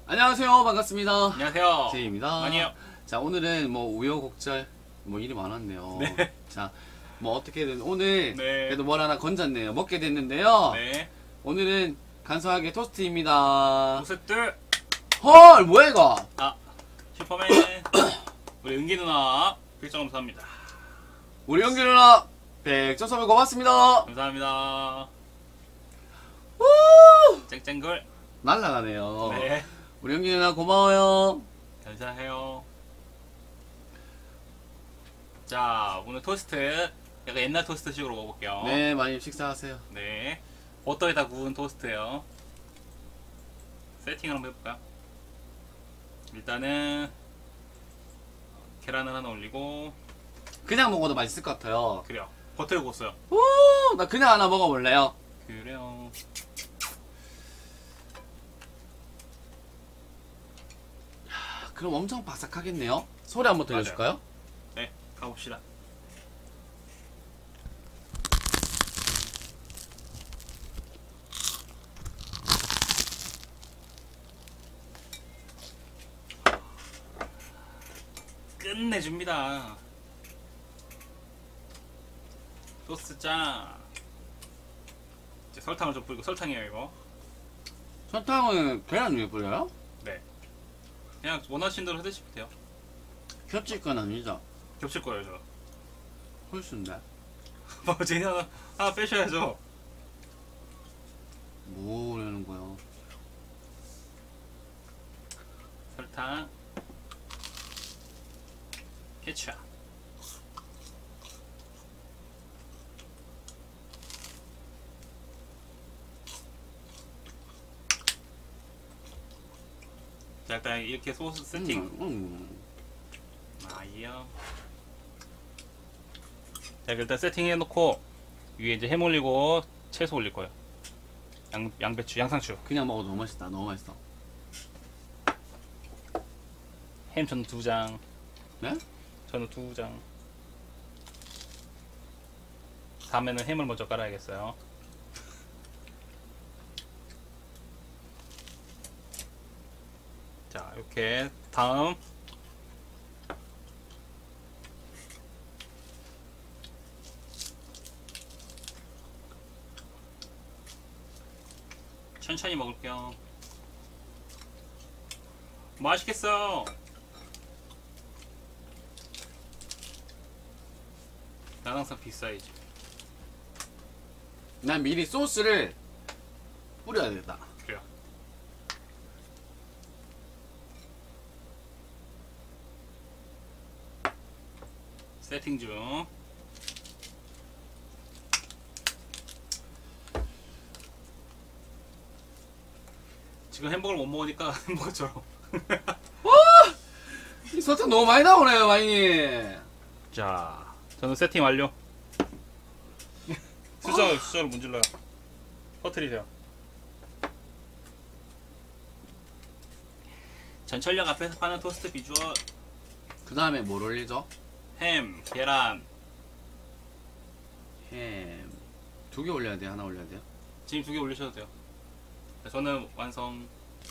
안녕하세요. 반갑습니다. 안녕하세요. 제이입니다. 아니요. 자, 오늘은 뭐 우여곡절 일이 많았네요. 네. 자, 뭐 어떻게든 오늘 네. 그래도 뭘 하나 건졌네요. 먹게 됐는데요. 네. 오늘은 간소하게 토스트입니다. 모습들. 헐, 뭐야 이거? 아, 슈퍼맨. 우리 은기 누나 100점 감사합니다. 우리 연기 누나 100점 선물 고맙습니다. 감사합니다. 우! 쨍쨍글. 날라가네요. 네. 우리 연기 누나 고마워요. 감사해요. 자, 오늘 토스트. 약간 옛날 토스트식으로 먹어볼게요. 네, 많이 식사하세요. 네. 버터에다 구운 토스트예요. 세팅을 한번 해볼까요? 일단은 계란을 하나 올리고. 그냥 먹어도 맛있을 것 같아요. 그래요. 버터에 구웠어요. 우! 나 그냥 하나 먹어볼래요. 그래요. 그럼 엄청 바삭하겠네요. 소리 한번 들려줄까요? 네, 가봅시다. 끝내줍니다. 소스 짱. 이제 설탕을 좀 뿌리고, 설탕이에요 이거. 설탕은 계란 위에 뿌려요? 네. 그냥 원하시는 대로 해드시면 돼요. 겹칠 건 아니죠? 겹칠 거예요 저. 홀수인데. 뭐지? 하나 빼셔야죠. 뭐라는 거야? 설탕, 케찹. 자, 일단 이렇게 소스 세팅. 아이요. 자, 일단 세팅해 놓고 위에 이제 햄 올리고 채소 올릴 거예요. 양배추, 양상추. 그냥 먹어도 너무 맛있다. 너무 맛있어. 햄 저는 2장. 네? 저는 2장. 다음에는 햄을 먼저 깔아야겠어요. 자, 이렇게 다음 천천히 먹을게요. 맛있겠어. 난 항상 빅사이즈. 난 미리 소스를 뿌려야 되겠다. 그래요. 세팅 중. 지금 햄버거를 못 먹으니까 햄버거처럼. 이 설탕 너무 많이 나오네요, 많이. 자, 저는 세팅 완료. 수저로 문질러요. 터트리세요. 전철역 앞에서 파는 토스트 비주얼. 그 다음에 뭘 올리죠? 햄, 계란. 햄. 2개 올려야 돼요? 하나 올려야 돼요? 지금 2개 올리셔도 돼요. 저는 완성.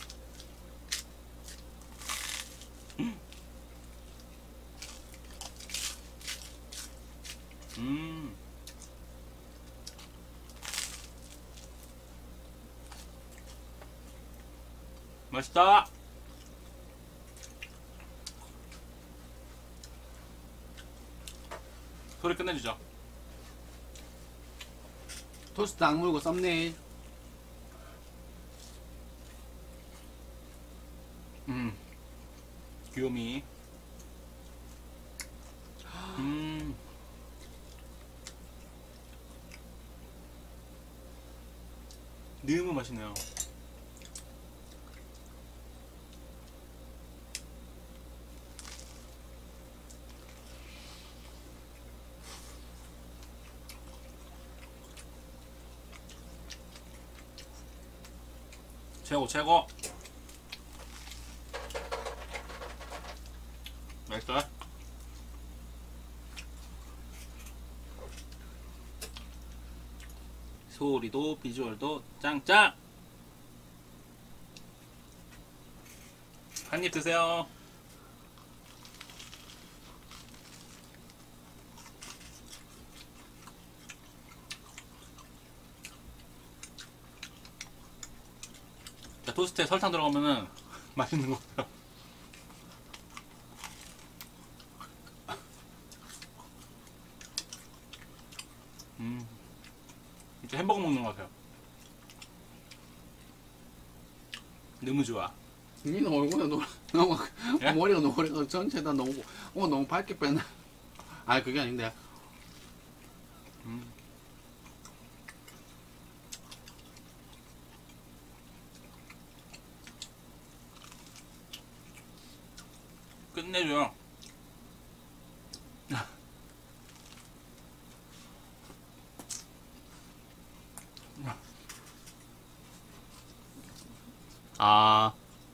맛있다. 소리 끝내주죠. 토스트 악물고 썸네일. 귀요미. 너무 맛있네요. 최고 최고. 맛있어요? 소리도 비주얼도 짱짱. 한 입 드세요. 자, 토스트에 설탕 들어가면은 맛있는 거 같아요. 진짜 햄버거 먹는 것 같아요. 너무 좋아. 니 얼굴에 너무 예? 머리가 노래가 전체 다 너무 너무 밝게 빼네. 아니 그게 아닌데. 끝내줘요. 아.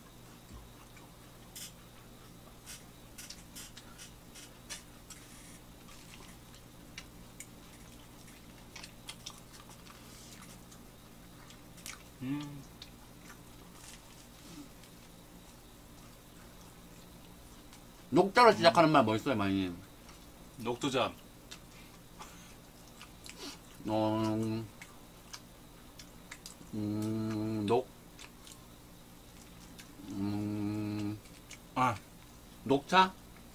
녹자로 시작하는 말 뭐 있어요, 많이? 녹두전. 녹, 아, 녹차?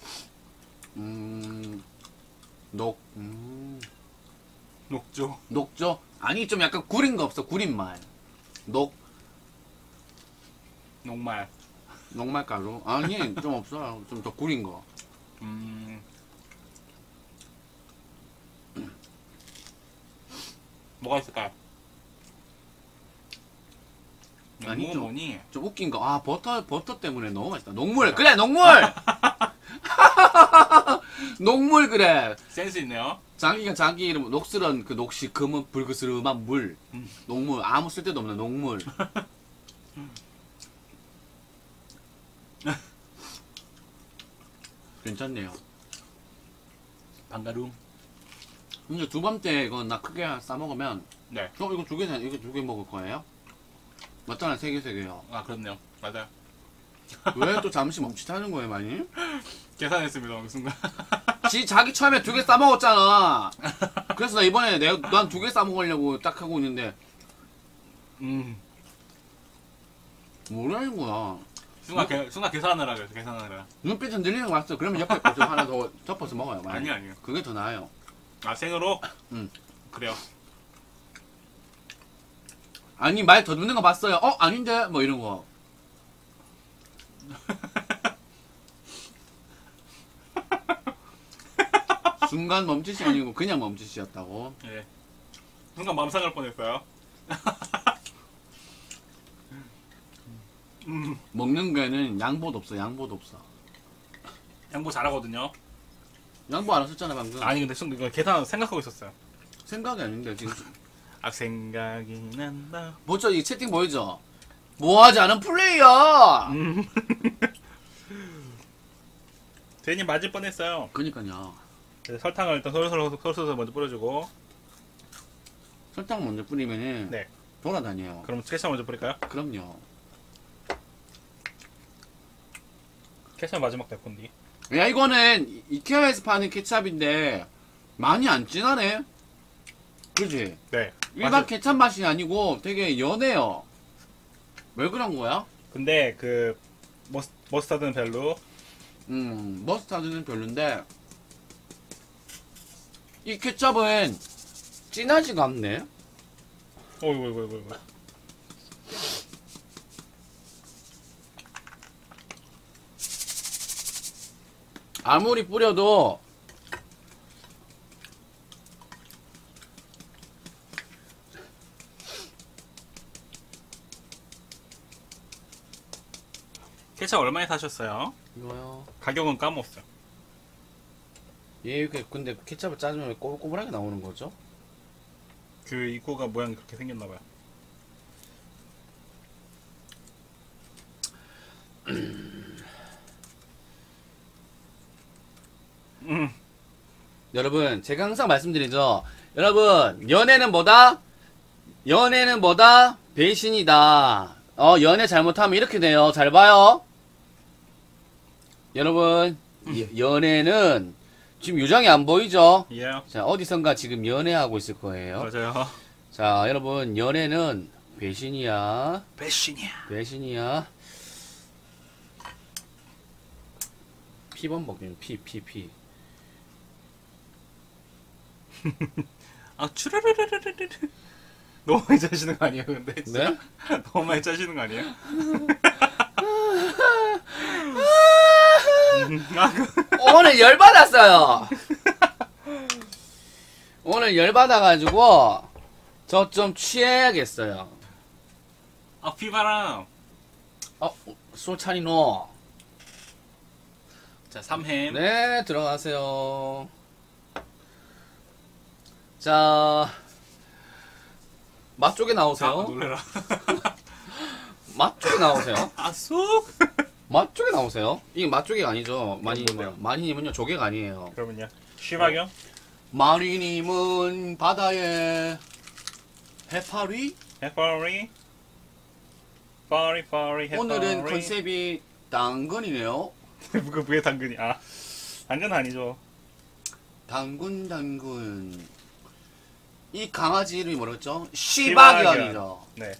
녹, 녹조. 녹조? 아니, 좀 약간 구린 거 없어, 구린 말. 녹, 녹말. 녹말가루? 아니, 좀 없어. 좀 더 구린 거. 뭐가 있을까요? 아니, 뭐 좀- 뭐니? 좀 웃긴 거. 아, 버터 때문에 너무 맛있다. 녹물! 그래, 녹물! 녹물, 그래. 센스 있네요. 자기가 자기 이름, 녹슬은 그 녹시, 금은 불그스름한 물. 녹물. 아무 쓸데도 없는 녹물. 괜찮네요. 방가루. 근데 두 번째 이거 나 크게 싸먹으면, 네. 이거 이거 두 개 먹을 거예요? 맞잖아, 세 개요. 아, 그렇네요. 맞아요. 왜 또 잠시 멈칫하는 거예요, 많이? 계산했습니다, 어느 순간. 자기 처음에 두 개 싸먹었잖아. 그래서 나 이번에 난 두 개 싸먹으려고 딱 하고 있는데, 뭐라는 거야. 순간 계산하느라 그래서 계산하느라. 눈빛은 들리는 거 맞어. 그러면 옆에 거 좀 하나 더 덮어서 먹어요. 많이. 아니요. 그게 더 나아요. 아, 생으로? 응. 그래요. 아니, 말 더 듣는 거 봤어요. 아닌데? 뭐 이런 거. 순간 멈칫이 아니고 그냥 멈칫이었다고. 예. 순간 맘 상할 뻔했어요. 먹는 게는 양보도 없어. 양보도 없어. 양보 잘하거든요. 양보 안 했었잖아 방금. 아니, 근데 이거 계산 생각하고 있었어요. 생각이 아닌데 지금. 아, 생각이 난다. 뭐죠? 이 채팅 보이죠? 뭐하지 않은 플레이야. 괜히 맞을 뻔했어요. 그니까요. 그래서 설탕을 일단 솔솔 먼저 뿌려주고. 설탕 먼저 뿌리면은 네. 돌아다녀요. 그럼 케찹 먼저 뿌릴까요? 그럼요. 케찹 마지막 대폰디. 야, 이거는 이케아에서 파는 케찹인데 많이 안 진하네. 그지? 네. 일반 케찹 맛이 아니고 되게 연해요. 왜 그런 거야? 근데 그 머스타드는 별로. 머스타드는 별론데 이 케찹은 진하지가 않네. 어이구. 아무리 뿌려도 케찹 얼마에 사셨어요? 이거요. 가격은 까먹었어요. 근데 케찹을 짜주면 왜 꼬불꼬불하게 나오는 거죠? 그 입구가 모양이 그렇게 생겼나봐요. 여러분, 제가 항상 말씀드리죠. 여러분, 연애는 뭐다? 연애는 뭐다? 배신이다. 연애 잘못하면 이렇게 돼요. 잘 봐요. 여러분, 연애는 지금 요정이 안 보이죠? 예. 자, 어디선가 지금 연애하고 있을 거예요. 맞아요. 자, 여러분, 연애는 배신이야. 배신이야. 배신이야. 피번 먹기는 피. 아 추르르르르르. 너무 많이 짜시는 거 아니에요, 근데 진짜? 네? 너무 많이 짜시는 거 아니에요? 오늘 열받았어요. 오늘 열받아가지고 저 좀 취해야겠어요. 아 피바람. 솔찬이노. 자 3햄. 네, 들어가세요. 자, 맛쪽에 나오세요. 놀래라. 맛쪽에 나오세요. 아 쑥. 맛쪽에 나오세요. 이게 맛쪽이 아니죠. 뭔데요? 마니님은요 조개가 아니에요. 그러면요. 쉬박이요? 마니님은 바다에 해파리. 해파리. 파리 해파리. 오늘은 컨셉이 당근이네요. 그게 당근이. 아 당근 아니죠. 당근. 이 강아지 이름이 뭐랬죠? 시바견이죠. 네.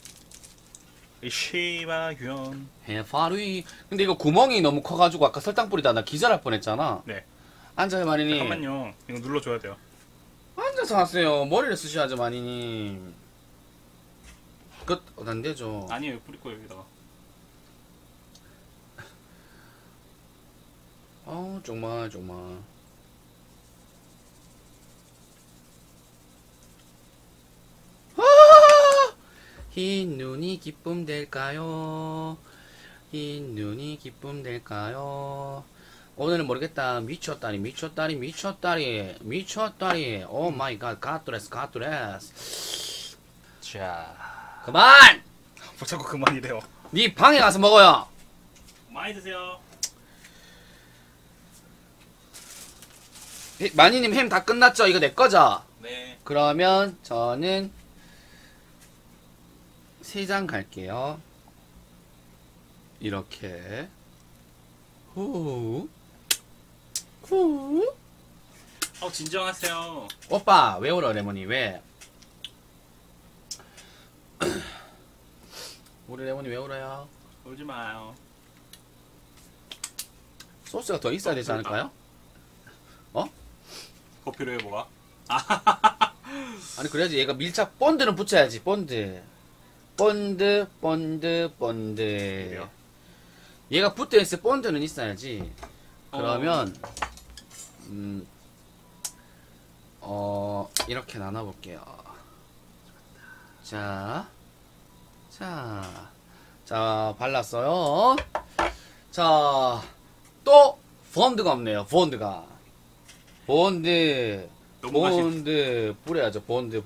시바견. 해파리. 근데 이거 구멍이 너무 커가지고 아까 설탕 뿌리다 나 기절할 뻔했잖아. 네. 앉아요, 마니님. 잠깐만요. 이거 눌러줘야 돼요. 앉아서 하세요. 머리를 쓰셔야죠, 마니님. 안 되죠. 아니에요. 뿌릴 거예요 여기다가. 정말. 흰 눈이 기쁨 될까요? 흰 눈이 기쁨 될까요? 오늘은 모르겠다. 미쳤다리. 오 마이 갓, 갓드레스. 자. 그만! 뭐 자꾸 그만이래요. 네 방에 가서 먹어요. 많이 드세요. 마니님 햄 다 끝났죠? 이거 내 거죠? 네. 그러면 저는 3장 갈게요. 이렇게 후. 진정하세요. 오빠 왜 울어 레몬이 왜? 우리 레몬이 왜 울어요? 울지 마요. 소스가 더 있어야 되지 않을까요? 커피로 해 뭐가? 아니 그래야지 얘가 밀착 본드는 붙여야지. 본드. 그래요? 얘가 붙어있을 본드는 있어야지. 그러면 이렇게 나눠볼게요. 자 발랐어요. 자, 또 본드가 없네요. 본드 뿌려야죠. 본드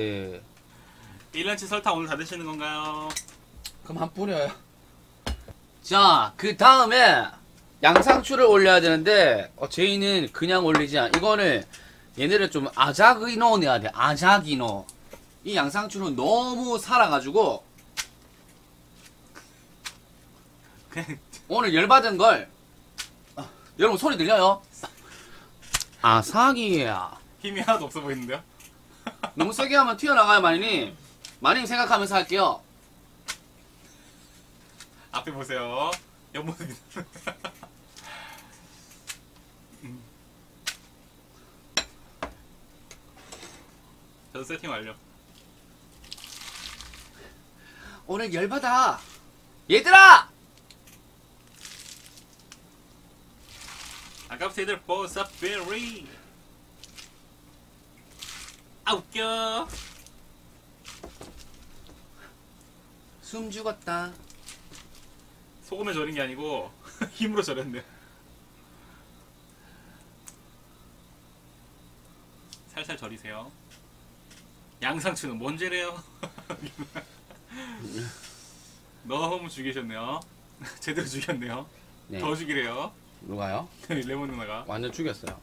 1년치 설탕 오늘 다 드시는 건가요? 그럼 한 뿌려요. 자, 그 다음에 양상추를 올려야 되는데 제이는 그냥 올리지 않아. 이거는 얘네를 좀 아자기노 내야 돼. 아자기노. 이 양상추는 너무 살아가지고 오늘 열받은 걸 여러분 소리 들려요? 아삭이야. 힘이 하나도 없어 보이는데요? 너무 세게 하면 튀어나가요. 마니님 생각하면서 할게요. 앞에 보세요. 옆모습이. 저도 세팅 완료. 오늘 열받아. 얘들아! 아깝다 얘들 보사베리. 아 웃겨. 숨 죽었다. 소금에 절인 게 아니고 힘으로 절였네. 살살 절이세요. 양상추는 뭔지래요? 너무 죽이셨네요. 제대로 죽였네요. 네. 더 죽이래요. 누가요? 레몬 누나가. 완전 죽였어요.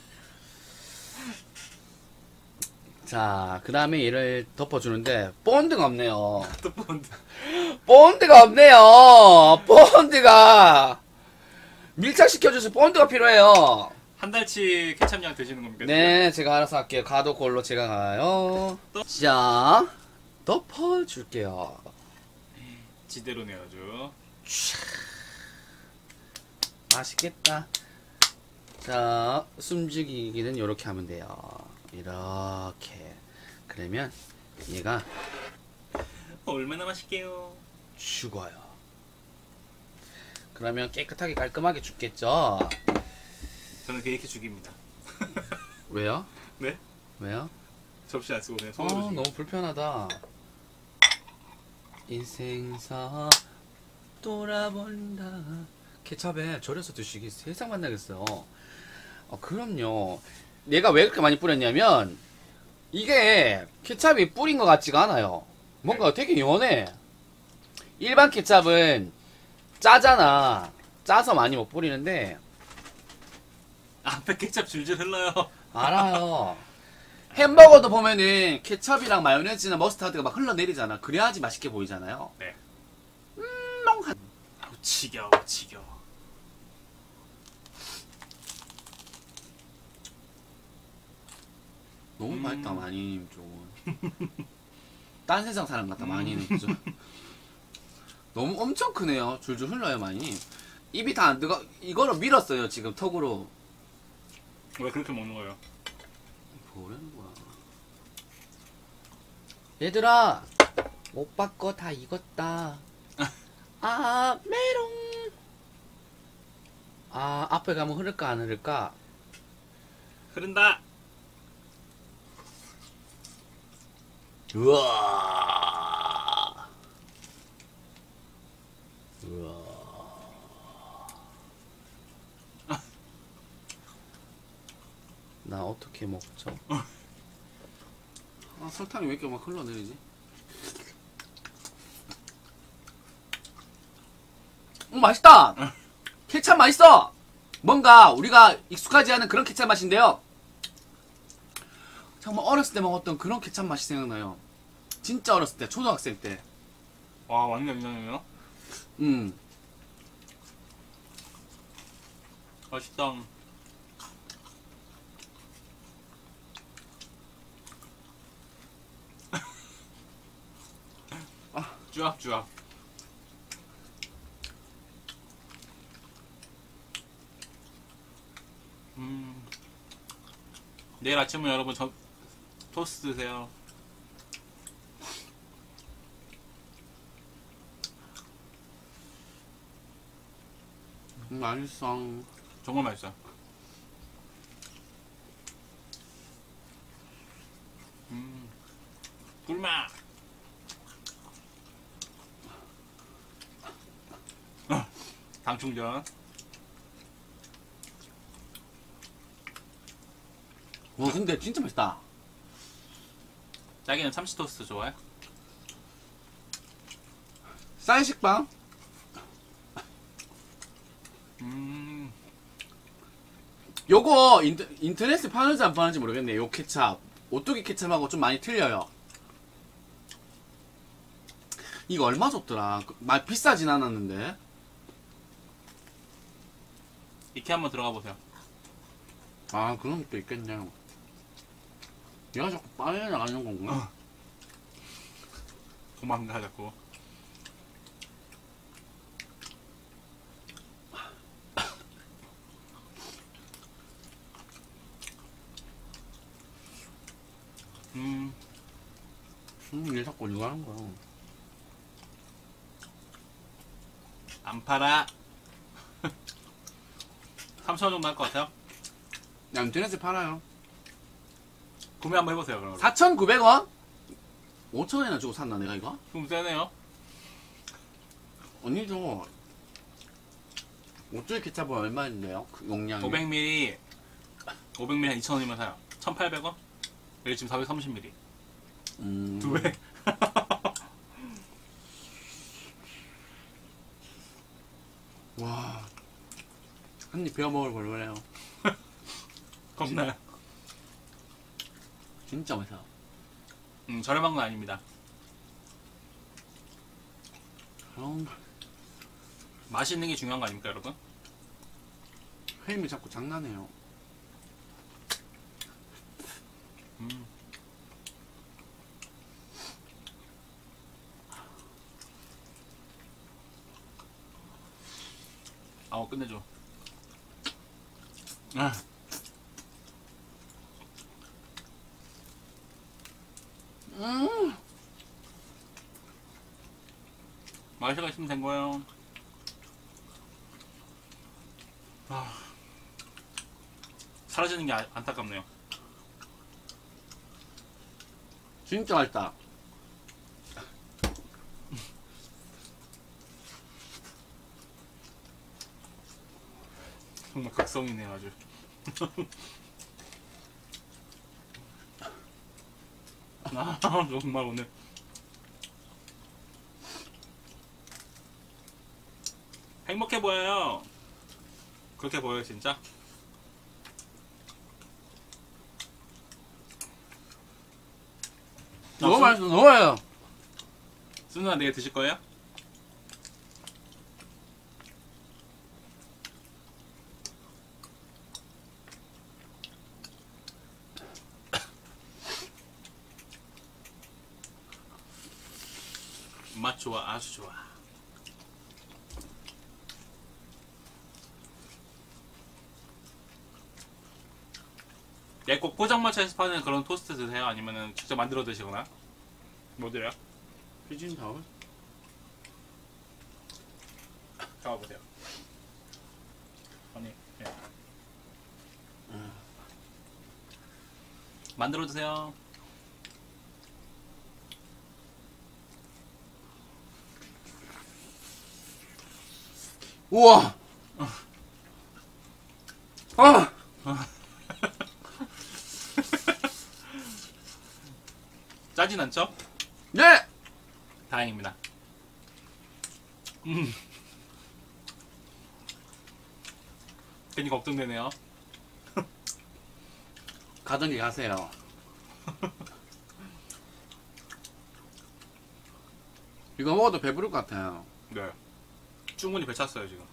자, 그 다음에 얘를 덮어주는데 본드가 없네요. 또 본드. 본드가 없네요. 본드가 밀착시켜주실 본드가 필요해요. 한 달치 케찹 양 드시는 겁니까? 네, 제가 알아서 할게요. 가도 골로 제가 가요. 자, 덮어줄게요. 지대로네요 아주. 맛있겠다. 자, 숨죽이기는 이렇게 하면 돼요. 이렇게. 그러면 얘가 얼마나 맛있게요. 죽어요. 그러면 깨끗하게 깔끔하게 죽겠죠? 저는 그렇게 죽입니다. 왜요? 네? 왜요? 접시 안 쓰고 그냥 아, 손으로 죽입니다. 너무 불편하다. 인생사 돌아본다. 케찹에 절여서 드시기 세상 만나겠어요. 그럼요. 얘가 왜 그렇게 많이 뿌렸냐면 이게 케찹이 뿌린 것 같지가 않아요. 뭔가 되게 연해. 일반 케찹은 짜잖아. 짜서 많이 못 뿌리는데 앞에 케찹 줄줄 흘러요. 알아요. 햄버거도 보면은 케첩이랑 마요네즈나 머스타드가 막 흘러내리잖아. 그래야지 맛있게 보이잖아요. 네. 멍한. 아우 지겨워 지겨워. 너무 맛있다 마님 쪽은. 딴 세상 사람 같다 마니는 그죠? 너무 엄청 크네요. 줄줄 흘러요 마님. 입이 다 안 뜨거. 이거를 밀었어요 지금 턱으로. 왜 그렇게 먹는 거예요? 뭐라는 거야? 얘들아, 오빠 거 다 익었다. 아 메롱. 아 앞에 가면 흐를까 안 흐를까? 흐른다. 우와. 우와. 나 어떻게 먹죠? 아 설탕이 왜 이렇게 막 흘러내리지? 맛있다. 케찹 맛있어. 뭔가 우리가 익숙하지 않은 그런 케찹 맛인데요. 정말 어렸을 때 먹었던 그런 케찹 맛이 생각나요. 진짜 어렸을 때, 초등학생 때. 와 완전 이상해요. 음. 맛있다. 쭈압쭈압. 내일 아침은 여러분 토스트 드세요. 맛있어. 정말 맛있어요. 꿀맛. 당 충전. 와 근데 진짜 맛있다. 자기는 참치 토스트 좋아해? 쌀 식빵? 요거 인터넷에 파는지 안 파는지 모르겠네. 요 케찹 오뚜기 케찹하고 좀 많이 틀려요. 이거 얼마 줬더라? 말 비싸진 않았는데. 이케아 한번 들어가 보세요. 아 그런 것도 있겠네요. 얘가 자꾸 빠져나가는 건가? 도망가 자꾸. 얘 자꾸 이거 하는 거야. 안 팔아. 3,000원 정도 할 것 같아요. 야 인터넷에 팔아요. 구매 한번 해보세요 그럼. 4,900원? 5,000원이나 주고 샀나 내가 이거? 좀 세네요. 언니도 오뚜기 케찹은 얼마인데요? 그 용량이? 500ml 500ml 한 2,000원이면 사요. 1,800원? 여기 지금 430ml. 2배. 와, 한 입 베어 먹을 걸만해요. 겁나요. 진짜 맛있어. 저렴한 건 아닙니다. 형, 맛있는 게 중요한 거 아닙니까 여러분? 햄이 자꾸 장난해요. 끝내줘. 아. 맛이가 있으면 된 거예요. 사라지는 게 안타깝네요. 진짜 맛있다. 정말 극성이네 아주. 정말 오늘 행복해 보여요. 그렇게 보여요 진짜. 너무 맛있어. 너무 맛있어. 순우야 내일 드실 거예요? 맛 좋아, 아주 좋아. 네, 꼭 포장마차에서 파는 그런 토스트 드세요? 아니면은 직접 만들어 드시거나? 뭐 드려요? 피진 타올? 잡아보세요. 아니, 예. 만들어 드세요. 우와! 아! 짜진 않죠? 네! 다행입니다. 괜히 걱정되네요. 가던지 가세요. 이거 먹어도 배부를 것 같아요. 네. 충분히 배 찼어요 지금.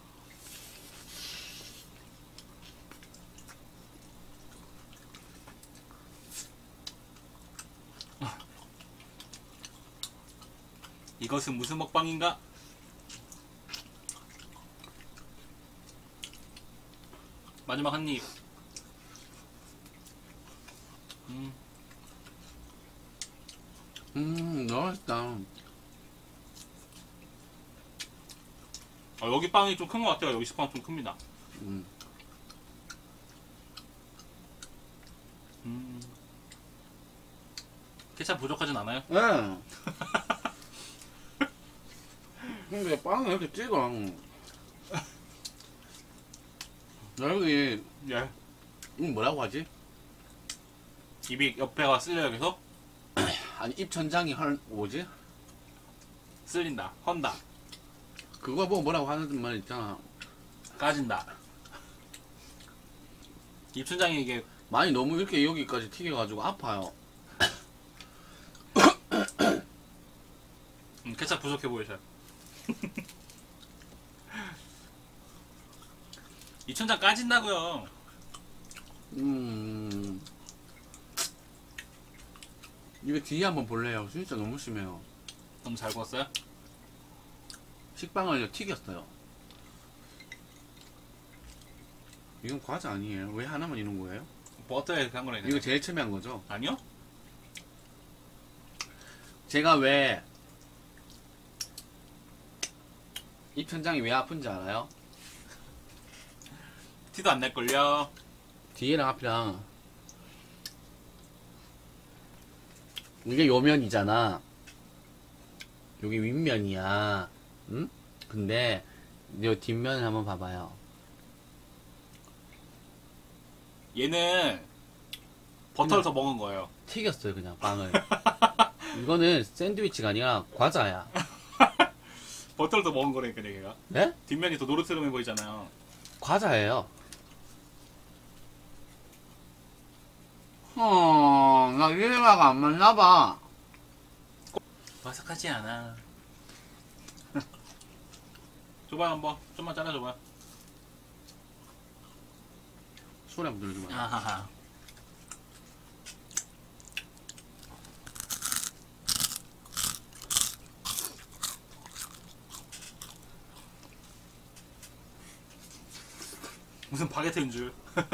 이것은 무슨 먹방인가? 마지막 한 입. 너무 맛있다. 여기 빵이 좀 큰 것 같아요. 여기 식빵 좀 큽니다. 케찹 부족하진 않아요? 네. 근데 빵을 이렇게 찍어. 여기, 예. 뭐라고 하지? 입이 옆에가 쓸려요 계속? 아니, 입천장이 뭐지? 쓸린다. 헌다. 그거 보고 뭐라고 하는 말 있잖아. 까진다. 입천장이 이게 많이 너무 이렇게 여기까지 튀겨가지고 아파요. 케찹 부족해 보이셔요. 입천장 까진다고요. 이거 뒤에 한번 볼래요. 진짜 너무 심해요. 너무 잘 구웠어요? 식빵을 튀겼어요. 이건 과자 아니에요. 왜 하나만 이런 거예요? 버터에 이렇게 한 거네. 이거 제일 처음에 한 거죠? 아니요? 제가 왜 입천장이 왜 아픈지 알아요? 티도 안 낼걸요. 뒤에랑 앞이랑 이게 요면이잖아. 여기 윗면이야. 응? 근데 요 뒷면을 한번 봐봐요. 얘는 버터를 더 먹은 거예요. 튀겼어요 그냥 빵을. 이거는 샌드위치가 아니라 과자야. 버터를 더 먹은 거라니까 얘가. 네? 뒷면이 더 노릇스름해 보이잖아요. 과자예요. 나 이래마가 안 맞나봐. 바삭하지 않아. 줘봐요 한번. 좀만 잘라줘봐요. 소리 한번 들어주면. 아하하. 무슨 바게트인 줄.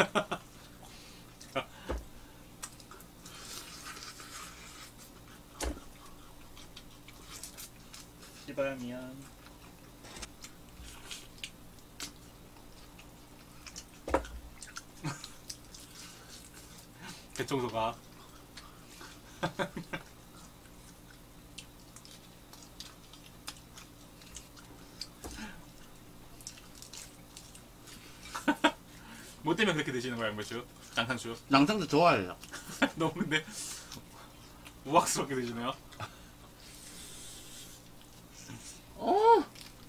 씨발 미안. 대청소가. 뭐 때문에 그렇게 드시는 거야, 양배추? 양상추? 양상추 좋아해요. 너무 근데 우악스럽게 드시네요. 어.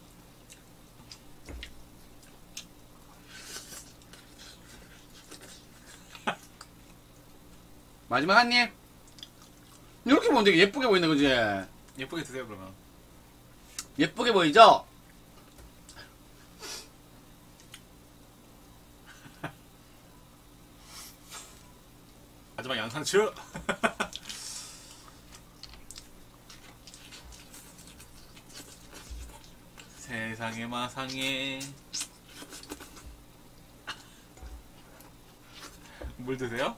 마지막 한 입. 이렇게 보면 되게 예쁘게 보이는 거지. 예쁘게 드세요 그러면. 예쁘게 보이죠? 마지막 양상추. 세상에 마상에. 물 드세요?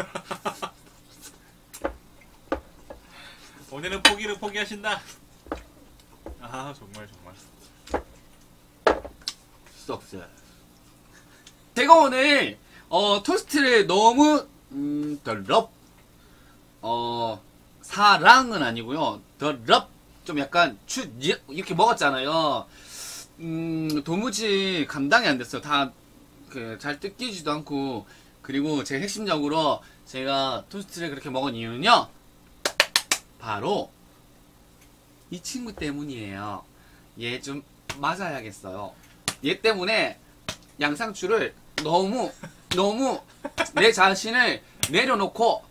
오늘은 포기를 포기하신다. 아 정말. 석세. 제가 오늘 토스트를 너무 더럽 사랑은 아니고요. 더럽 좀 약간 이렇게 먹었잖아요. 도무지 감당이 안 됐어요. 다 잘 뜯기지도 않고. 그리고 제가 핵심적으로 제가 토스트를 그렇게 먹은 이유는요, 바로 이 친구 때문이에요. 얘 좀 맞아야겠어요. 얘 때문에 양상추를 너무 내 자신을 내려놓고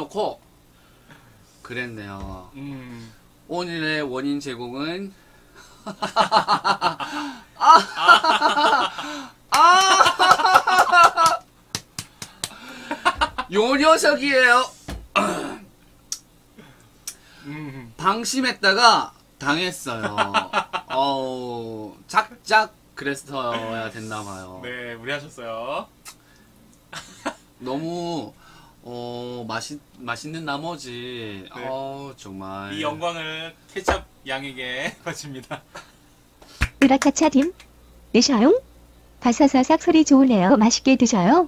그랬네요. 오늘의 원인 제공은 요 녀석이에요. 방심했다가 당했어요. 작작 그랬어야 됐나봐요. 네 무리하셨어요. 너무 맛있는 나머지 네. 정말 이 영광을 케찹 양에게 바칩니다. 으라차차님, 내셔용? 바사사삭 소리 좋으네요. 맛있게 드셔요.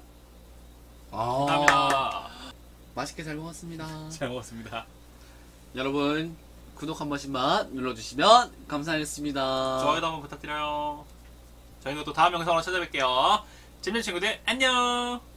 감사합니다. 맛있게 잘 먹었습니다. 잘 먹었습니다. 여러분 구독 한 번씩만 눌러주시면 감사하겠습니다. 좋아요도 한번 부탁드려요. 저희는 또 다음 영상으로 찾아뵐게요. 재밌는 친구들 안녕.